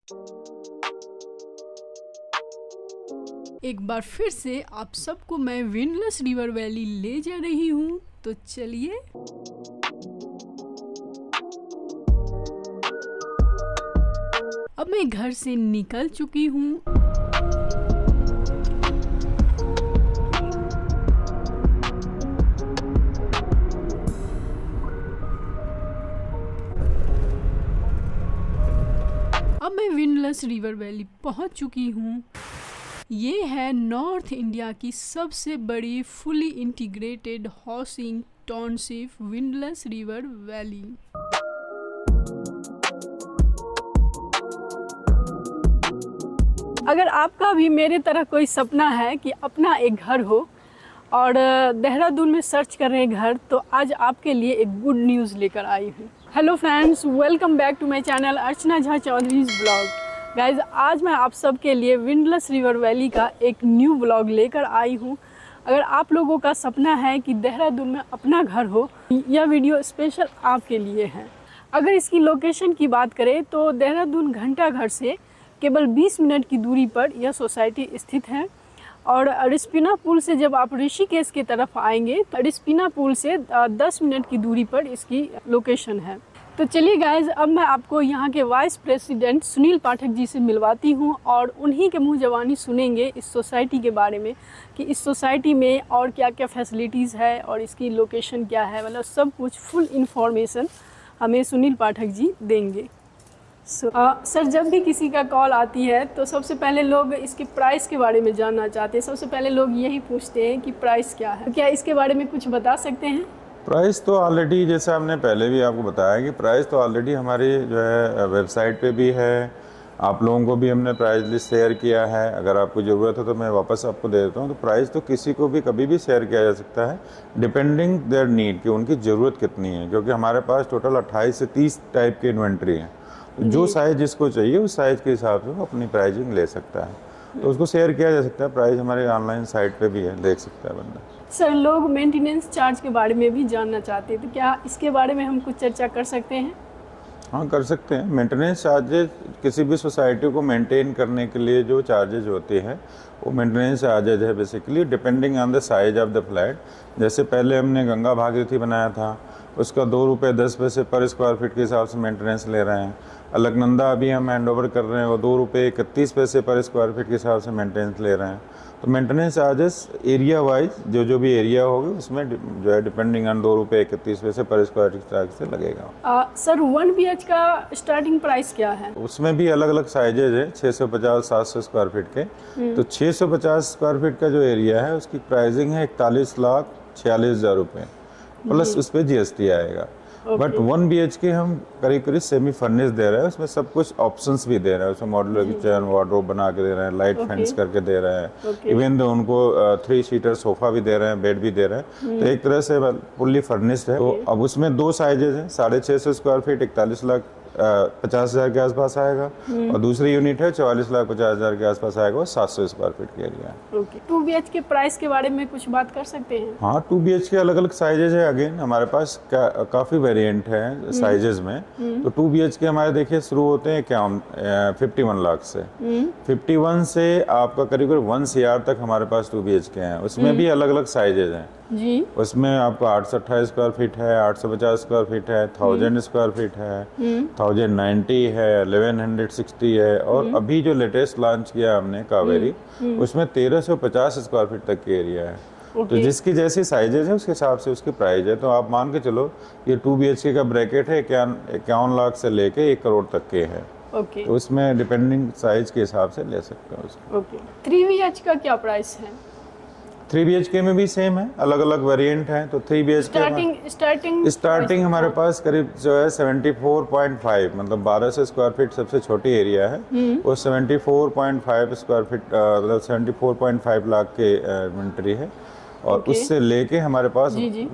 एक बार फिर से आप सबको मैं विंडलेस रिवर वैली ले जा रही हूँ, तो चलिए। अब मैं घर से निकल चुकी हूँ। अब मैं विंडलेस रिवर वैली पहुँच चुकी हूँ। ये है नॉर्थ इंडिया की सबसे बड़ी fully integrated housing township Windless River Valley. अगर आपका भी मेरे तरह कोई सपना है कि अपना एक घर हो और देहरादून में सर्च कर रहे हैं घर, तो आज आपके लिए एक गुड न्यूज़ लेकर आई हूँ। Hello friends, welcome back to my channel Archana Jha Chaudhary's blog. Guys, आज मैं आप सबके लिए विंडलेस रिवर वैली का एक न्यू ब्लॉग लेकर आई हूँ। अगर आप लोगों का सपना है कि देहरादून में अपना घर हो, यह वीडियो स्पेशल आपके लिए है। अगर इसकी लोकेशन की बात करें तो देहरादून घंटा घर से केवल 20 मिनट की दूरी पर यह सोसाइटी स्थित है। और रिस्पीना पुल से जब आप ऋषिकेश की तरफ आएंगे तो रिस्पीना पुल से 10 मिनट की दूरी पर इसकी लोकेशन है। तो चलिए गाइज, अब मैं आपको यहाँ के वाइस प्रेसिडेंट सुनील पाठक जी से मिलवाती हूँ और उन्हीं के मुँह ज़बानी सुनेंगे इस सोसाइटी के बारे में कि इस सोसाइटी में और क्या क्या फैसिलिटीज़ है और इसकी लोकेशन क्या है। मतलब सब कुछ फुल इन्फॉर्मेशन हमें सुनील पाठक जी देंगे। सर, जब भी किसी का कॉल आती है तो सबसे पहले लोग इसके प्राइस के बारे में जानना चाहते हैं। सबसे पहले लोग यही पूछते हैं कि प्राइस क्या है। तो क्या इसके बारे में कुछ बता सकते हैं? प्राइस तो ऑलरेडी, जैसे हमने पहले भी आपको बताया कि प्राइस तो ऑलरेडी हमारी जो है वेबसाइट पे भी है। आप लोगों को भी हमने प्राइस लिस्ट शेयर किया है। अगर आपको ज़रूरत हो तो मैं वापस आपको दे देता हूँ। तो प्राइस तो किसी को भी कभी भी शेयर किया जा सकता है, डिपेंडिंग देयर नीड, कि उनकी ज़रूरत कितनी है। क्योंकि हमारे पास टोटल 28 से 30 टाइप की इन्वेंट्री है। जो साइज़ जिसको चाहिए उस साइज़ के हिसाब से वो अपनी प्राइसिंग ले सकता है। तो उसको शेयर किया जा सकता है। प्राइस हमारे ऑनलाइन साइट पे भी है, देख सकता है बंदा। सर, लोग मेंटेनेंस चार्ज के बारे में भी जानना चाहते हैं, तो क्या इसके बारे में हम कुछ चर्चा कर सकते हैं? हाँ, कर सकते हैं। मेंटेनेंस चार्जेज किसी भी सोसाइटी को मेंटेन करने के लिए जो चार्जेज होते हैं वो मेंटेनेंस चार्जेज है basically, depending on the size of the flat. जैसे पहले हमने गंगा भागीरथी बनाया था, उसका 2 रुपये 10 पैसे पर स्क्वायर फीट के हिसाब से मेंटेनेंस ले रहे हैं। अलकनंदा अभी हम हैंड ओवर कर रहे हैं, वो 2 रुपये 31 पैसे पर स्क्वायर फीट के हिसाब से मेंटेनेंस ले रहे हैं। तो मेंटेनेंस चार्जेस एरिया वाइज जो भी एरिया होगा उसमें जो है डिपेंडिंग ऑन 2 रुपये 31 पैसे पर स्क्वायर फीट से लगेगा। सर, 1 BH का स्टार्टिंग प्राइस क्या है? उसमें भी अलग अलग साइजेज है, 650-700 स्क्वायर फीट के। तो 650 स्क्वायर फीट का जो एरिया है उसकी प्राइसिंग है 41,46,000 रुपये, प्लस उस पर GST आएगा। बट 1 BH हम करीब करीब सेमी फर्निश दे रहे हैं। उसमें सब कुछ ऑप्शंस भी दे रहे हैं। उसमें मॉड्यूलर किचन, वार्डरोब बना के दे रहे हैं, लाइट फेंस करके दे रहे हैं। इवन तो उनको 3 सीटर सोफा भी दे रहे हैं, बेड भी दे रहे हैं। तो एक तरह से फुल्ली फर्निश्ड है। तो अब उसमें 2 साइजेज हैं, 650 स्क्वायर फीट 41,50,000 के आसपास आएगा, और दूसरी यूनिट है 44,50,000 के आसपास आएगा, वो 700 स्क्वायर फीट के एरिया है। 2 BH के प्राइस के बारे में कुछ बात कर सकते हैं? हाँ, 2 BH के अलग अलग साइजेज है। अगेन हमारे पास काफ़ी वेरिएंट है साइजेज में। तो 2 BH के हमारे देखिए शुरू होते हैं 51 लाख से। 51 से आपका करीब करीब 1 CR तक हमारे पास 2 BH के हैं। उसमें भी अलग अलग साइजेज हैं जी। उसमें आपका 828 स्क्वायर फीट है, 850 स्क्वायर फीट है, 1000 स्क्वायर फीट है, 1090 है, 1160 है, और अभी जो लेटेस्ट लॉन्च किया हमने कावेरी, उसमें 1350 स्क्वायर फीट तक की एरिया है। तो जिसकी जैसी साइजेज है उसके हिसाब से उसकी प्राइस है। तो आप मान के चलो ये 2 BH का ब्रैकेट है 51 लाख से लेके 1 करोड़ तक के है। तो उसमें डिपेंडिंग साइज के हिसाब से ले सकते हैं उसको। 3 BH का क्या प्राइस है? 3 BH में भी सेम है, अलग अलग वेरिएंट हैं। तो 3 BH स्टार्टिंग हमारे पास करीब जो है 74.5, मतलब 1200 स्क्वायर फीट सबसे छोटी एरिया है, वो 74.5 स्क्वायर फीट, मतलब 74.5 लाख के इन्वेंट्री है। और उससे लेके हमारे पास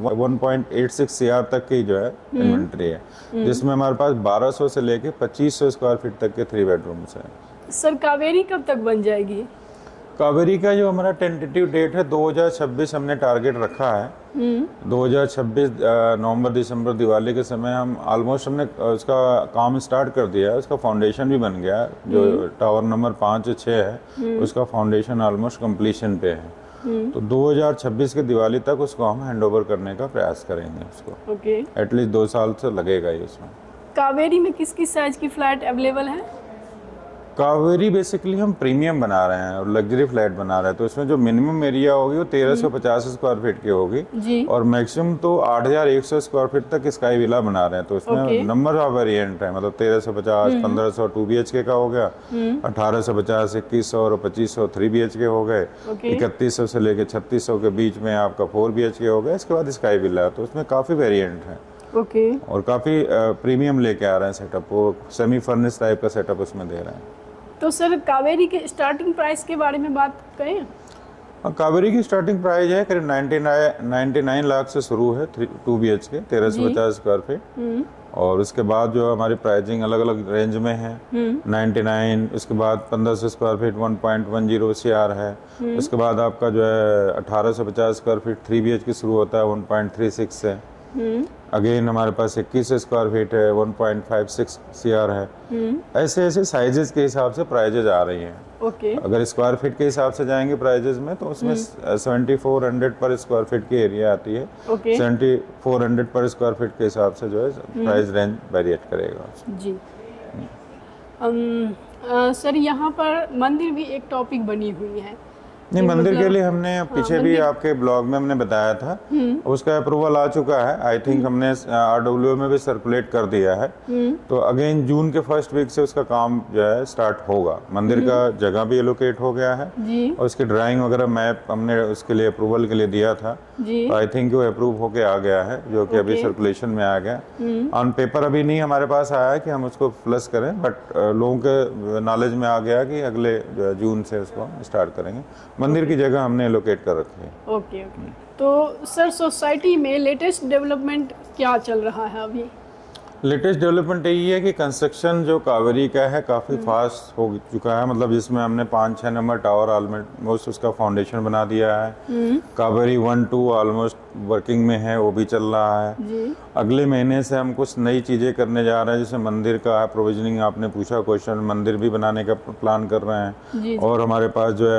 1.86 CR तक की जो है इन्वेंट्री है, जिसमें हमारे पास 1200 से लेके 2500 स्क्वायर फीट तक के 3 बेडरूम्स हैं। सर, कावेरी कब तक बन जाएगी? कावेरी का जो हमारा टेंटेटिव डेट है 2026 हमने टारगेट रखा है। 2026 नवंबर दिसंबर दिवाली के समय हम ऑलमोस्ट हमने उसका काम स्टार्ट कर दिया है। उसका फाउंडेशन भी बन गया है। जो टावर नंबर 5 और 6 है उसका फाउंडेशन ऑलमोस्ट कंप्लीशन पे है। तो 2026 के दिवाली तक उसको हम हैंडओवर करने का प्रयास करेंगे। उसको एटलीस्ट 2 साल से लगेगा ही उसमें। कावेरी में किस किस साइज की फ्लैट अवेलेबल है? कावेरी बेसिकली हम प्रीमियम बना रहे हैं और लग्जरी फ्लैट बना रहे हैं। तो इसमें जो मिनिमम एरिया होगी वो 1350 स्क्वायर फीट की होगी जी। और मैक्सिमम तो 8100 स्क्वायर फीट तक स्काई विला बना रहे हैं। तो इसमें नंबर ऑफ वेरिएंट है, मतलब 1350, 1500 2 BHK का हो गया, 1850, 2100 और 2500 3 BHK हो गए, 3100 से लेके 3600 के बीच में आपका 4 BHK हो गया। इसके बाद स्काई विला। तो उसमें काफ़ी वेरिएंट है और काफ़ी प्रीमियम लेके आ रहे हैं सेटअप। वो सेमी फर्निश टाइप का सेटअप उसमें दे रहे हैं। तो सर कावेरी के स्टार्टिंग प्राइस के बारे में बात करें? कावेरी की स्टार्टिंग प्राइस है करीब 99 लाख से शुरू है 2 BHK 1350 स्क्वायर फीट। और उसके बाद जो हमारी प्राइसिंग अलग अलग रेंज में है। 99, उसके बाद 1500 स्क्वायर फीट 1.10 CR है। उसके बाद आपका जो है 1850 स्क्वायर फीट 3 BHK शुरू होता है 1.36 से। अगेन हमारे पास 21 स्क्वायर फीट है 1.56 CR है। ऐसे ऐसे साइजेस के हिसाब से प्राइजेज आ रही हैं। अगर स्क्वायर फीट के हिसाब से जाएंगे प्राइजेज में तो उसमें 7400 पर स्क्वायर फीट की एरिया आती है। 7400 पर स्क्वायर फीट के हिसाब से जो है प्राइस रेंज वेरिएट करेगा जी। सर यहाँ पर मंदिर भी एक टॉपिक बनी हुई है। नहीं, मंदिर के लिए हमने पीछे भी आपके ब्लॉग में हमने बताया था। उसका अप्रूवल आ चुका है। आई थिंक हमने RWA में भी सर्कुलेट कर दिया है। तो अगेन जून के फर्स्ट वीक से उसका काम जो है स्टार्ट होगा। मंदिर का जगह भी एलोकेट हो गया है और उसकी ड्राइंग वगैरह मैप हमने उसके लिए अप्रूवल के लिए दिया था। तो आई थिंक वो अप्रूव होके आ गया है, जो कि अभी सर्कुलेशन में आ गया। ऑन पेपर अभी नहीं हमारे पास आया है कि हम उसको प्लस करें, बट लोगों के नॉलेज में आ गया कि अगले जून से उसको स्टार्ट करेंगे। मंदिर की जगह हमने एलोकेट कर रखी है। ओके। तो सर सोसाइटी में लेटेस्ट डेवलपमेंट क्या चल रहा है अभी? लेटेस्ट डेवलपमेंट यही है कि कंस्ट्रक्शन जो कावेरी का है काफ़ी फास्ट हो चुका है। मतलब जिसमें हमने 5-6 नंबर टावर ऑलमोस्ट उसका फाउंडेशन बना दिया है। कावेरी 1-2 ऑलमोस्ट वर्किंग में है, वो भी चल रहा है जी। अगले महीने से हम कुछ नई चीज़ें करने जा रहे हैं, जैसे मंदिर का प्रोविजनिंग आपने पूछा क्वेश्चन, मंदिर भी बनाने का प्लान कर रहे हैं जी। और हमारे पास जो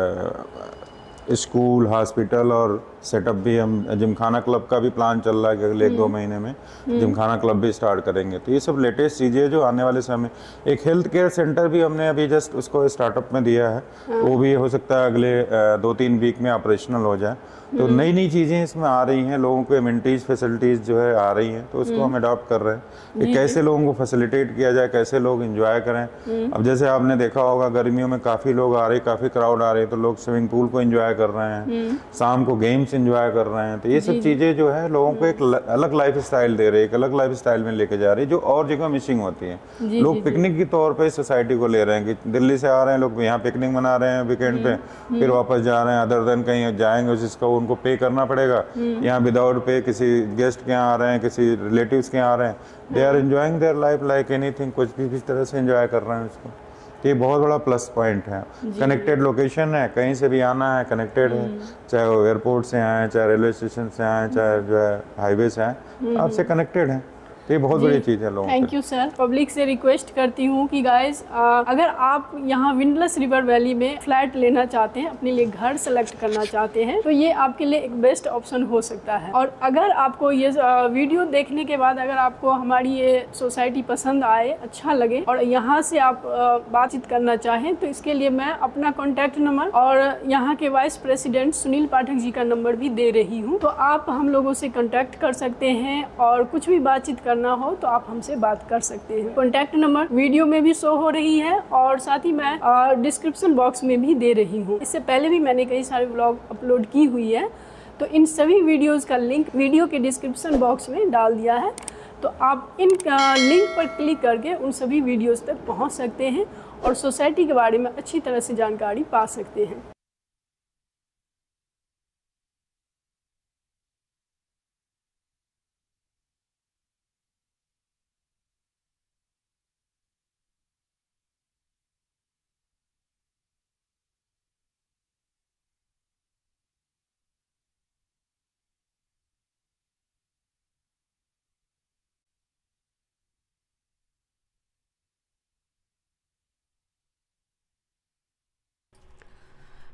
है स्कूल, हॉस्पिटल और सेटअप भी, हम जिमखाना क्लब का भी प्लान चल रहा है कि अगले 1-2 महीने में जिमखाना क्लब भी स्टार्ट करेंगे। तो ये सब लेटेस्ट चीज़ें जो आने वाले समय। एक हेल्थ केयर सेंटर भी हमने अभी जस्ट उसको स्टार्टअप में दिया है। वो भी हो सकता है अगले 2-3 वीक में ऑपरेशनल हो जाए। तो नई नई चीज़ें इसमें आ रही हैं, लोगों को एमिनिटीज़ फैसिलिटीज़ जो है आ रही हैं, तो उसको हम अडॉप्ट कर रहे हैं कि कैसे लोगों को फैसिलिटेट किया जाए, कैसे लोग एंजॉय करें। अब जैसे आपने देखा होगा गर्मियों में काफ़ी लोग आ रहे हैं, काफ़ी क्राउड आ रहे हैं, तो लोग स्विमिंग पूल को एंजॉय कर रहे हैं, शाम को गेम्स एंजॉय कर रहे हैं। तो ये सब चीज़ें जो है लोगों को एक अलग लाइफ स्टाइल दे रही है, एक अलग लाइफ स्टाइल में लेके जा रही है, जो और जगह मिसिंग होती है। लोग पिकनिक के तौर पे सोसाइटी को ले रहे हैं कि दिल्ली से आ रहे हैं लोग, यहाँ पिकनिक मना रहे हैं वीकेंड पे, फिर वापस जा रहे हैं, अदर देन कहीं जाएंगे जिसका उनको पे करना पड़ेगा। यहाँ विदाउट पे किसी गेस्ट के यहाँ आ रहे हैं, किसी रिलेटिव्स के यहाँ आ रहे हैं, they are enjoying their life like anything, कुछ भी किस तरह से एंजॉय कर रहे हैं उसको। तो ये बहुत बड़ा प्लस पॉइंट है। कनेक्टेड लोकेशन है, कहीं से भी आना है कनेक्टेड है, चाहे वो एयरपोर्ट से आए, चाहे रेलवे स्टेशन से आए, चाहे जो है हाईवे से आए, आपसे कनेक्टेड है। तो ये बहुत बड़ी चीज़ है लोगों के। Thank you sir. पब्लिक से रिक्वेस्ट करती हूँ कि गाइस अगर आप यहाँ विंडलेस रिवर वैली में फ्लैट लेना चाहते हैं, अपने लिए घर सेलेक्ट करना चाहते हैं, तो ये आपके लिए एक बेस्ट ऑप्शन हो सकता है। और अगर आपको ये वीडियो देखने के बाद अगर आपको हमारी ये सोसाइटी पसंद आए, अच्छा लगे और यहाँ से आप बातचीत करना चाहें, तो इसके लिए मैं अपना कॉन्टैक्ट नंबर और यहाँ के वाइस प्रेसिडेंट सुनील पाठक जी का नंबर भी दे रही हूँ। तो आप हम लोगों से कॉन्टैक्ट कर सकते हैं और कुछ भी बातचीत करना हो तो आप हमसे बात कर सकते हैं। कॉन्टैक्ट नंबर वीडियो में भी शो हो रही है और साथ ही मैं डिस्क्रिप्शन बॉक्स में भी दे रही हूँ। इससे पहले भी मैंने कई सारे व्लॉग अपलोड की हुई है, तो इन सभी वीडियोस का लिंक वीडियो के डिस्क्रिप्शन बॉक्स में डाल दिया है। तो आप इन लिंक पर क्लिक करके उन सभी वीडियोस तक पहुँच सकते हैं और सोसाइटी के बारे में अच्छी तरह से जानकारी पा सकते हैं।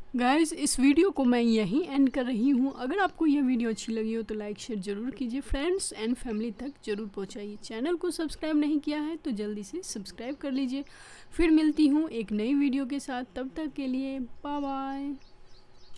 गाइस इस वीडियो को मैं यहीं एंड कर रही हूँ। अगर आपको यह वीडियो अच्छी लगी हो तो लाइक शेयर ज़रूर कीजिए, फ्रेंड्स एंड फैमिली तक ज़रूर पहुँचाइए। चैनल को सब्सक्राइब नहीं किया है तो जल्दी से सब्सक्राइब कर लीजिए। फिर मिलती हूँ एक नई वीडियो के साथ, तब तक के लिए बाय बाय।